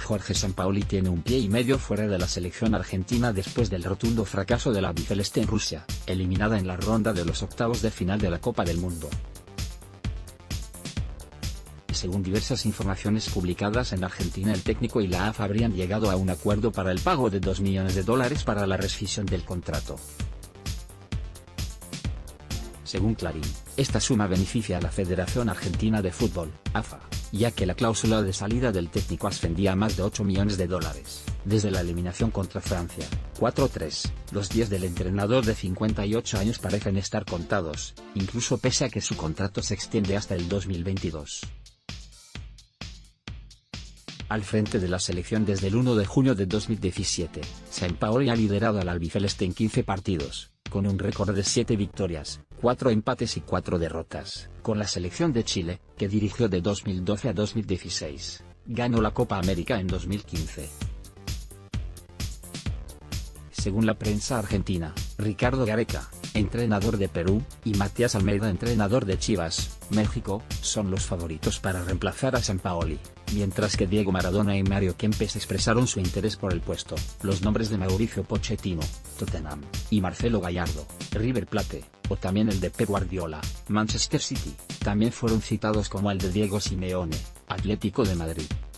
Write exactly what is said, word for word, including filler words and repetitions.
Jorge Sampaoli tiene un pie y medio fuera de la selección argentina después del rotundo fracaso de la albiceleste en Rusia, eliminada en la ronda de los octavos de final de la Copa del Mundo. Según diversas informaciones publicadas en Argentina, el técnico y la A F A habrían llegado a un acuerdo para el pago de dos millones de dólares para la rescisión del contrato. Según Clarín, esta suma beneficia a la Federación Argentina de Fútbol, A F A, ya que la cláusula de salida del técnico ascendía a más de ocho millones de dólares. Desde la eliminación contra Francia, cuatro a tres, los días del entrenador de cincuenta y ocho años parecen estar contados, incluso pese a que su contrato se extiende hasta el dos mil veintidós. Al frente de la selección desde el uno de junio de dos mil diecisiete, Sampaoli ha liderado al albiceleste en quince partidos, con un récord de siete victorias, cuatro empates y cuatro derrotas. Con la selección de Chile, que dirigió de dos mil doce a dos mil dieciséis, ganó la Copa América en dos mil quince. Según la prensa argentina, Ricardo Gareca, entrenador de Perú, y Matías Almeida, entrenador de Chivas, México, son los favoritos para reemplazar a Sampaoli, mientras que Diego Maradona y Mario Kempes expresaron su interés por el puesto. Los nombres de Mauricio Pochettino, Tottenham, y Marcelo Gallardo, River Plate, o también el de Pep Guardiola, Manchester City, también fueron citados, como el de Diego Simeone, Atlético de Madrid.